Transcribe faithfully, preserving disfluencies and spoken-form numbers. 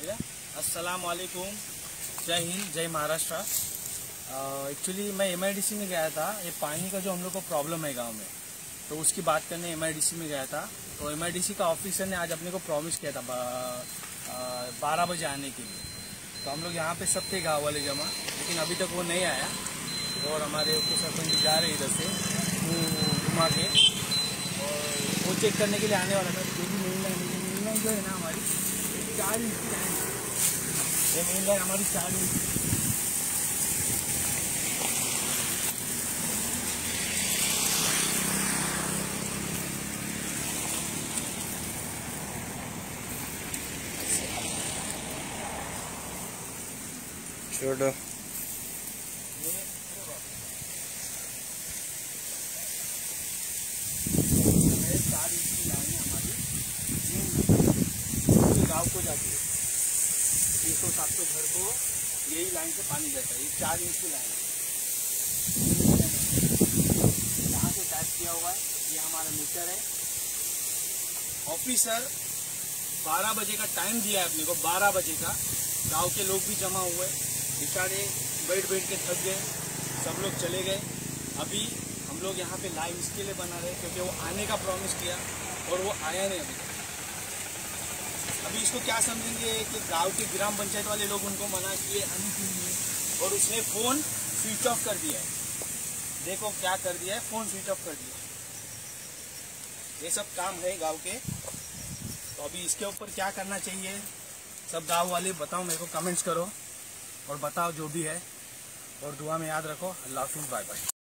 अस्सलाम वालेकुम, जय हिंद, जय महाराष्ट्र। एक्चुअली मैं एमआईडीसी में गया था। ये पानी का जो हम लोग को प्रॉब्लम है गांव में, तो उसकी बात करने एमआईडीसी में गया था। तो एमआईडीसी का ऑफिसर ने आज अपने को प्रॉमिस किया था बारह बजे आने के लिए। तो हम लोग यहाँ पे सब थे गाँव वाले जमा, लेकिन अभी तक वो नहीं आया। और हमारे उप सरपंच जा रहे इधर से घुमा के, और वो चेक करने के लिए आने वाला था। जो भी मेन लाइन मेन लाइन जो है ना हमारी चार इंच की लाइन, ये मेन लाइन हमारी चार इंच। छोड़ो चार इंच की लाइन है हमारी, गाँव को जाती है। छह सौ सात सौ घर को यही लाइन से पानी जाता है। ये चार इंच की लाइन है, यहाँ से टैप किया हुआ है। ये हमारा मीटर है। ऑफिसर बारह बजे का टाइम दिया है अपने को, बारह बजे का। गांव के लोग भी जमा हुए, बेचारे बैठ बैठ के थक गए, सब लोग चले गए। अभी हम लोग यहाँ पे लाइव इसके लिए बना रहे हैं क्योंकि वो आने का प्रॉमिस किया और वो आया नहीं अभी तक। अभी इसको क्या समझेंगे कि गांव के ग्राम पंचायत वाले लोग उनको मना किए आने के लिए, और उसने फोन स्विच ऑफ कर दिया है। देखो क्या कर दिया है, फोन स्विच ऑफ कर दिया। ये सब काम है गांव के। तो अभी इसके ऊपर क्या करना चाहिए, सब गांव वाले बताओ मेरे को, कमेंट्स करो और बताओ जो भी है। और दुआ में याद रखो। अल्लाह हाफिज़, बाय बाय।